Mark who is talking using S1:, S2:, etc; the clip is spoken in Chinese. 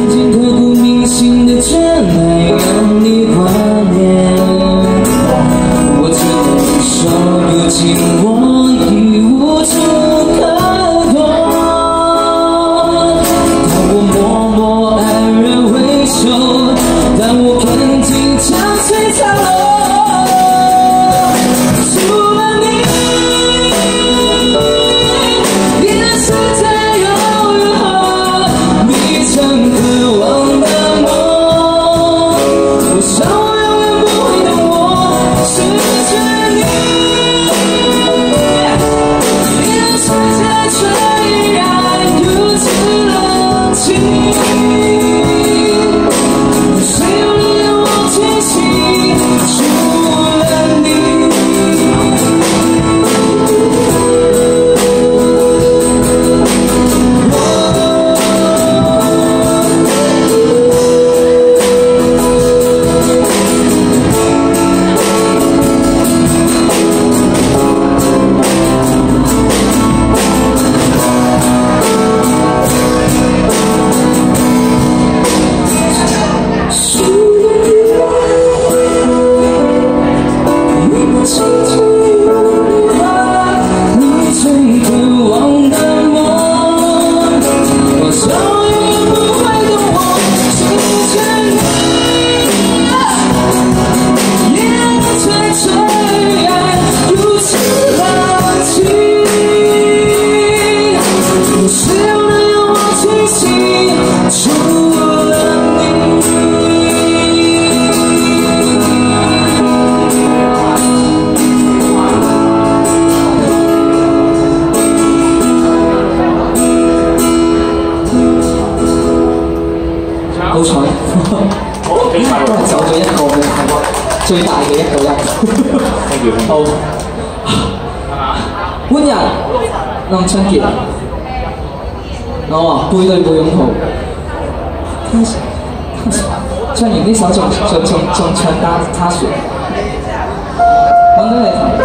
S1: 曾经刻骨铭心的眷爱让你挂念，我知道你说如今我已无处可躲，当我默默黯然回首，当我肯定将摧残了。 好彩，都係走咗一個嘅大鑊，最大嘅一個人。好，歡迎林俊傑，我背對背擁抱。唱完呢首仲唱他說，揾到你。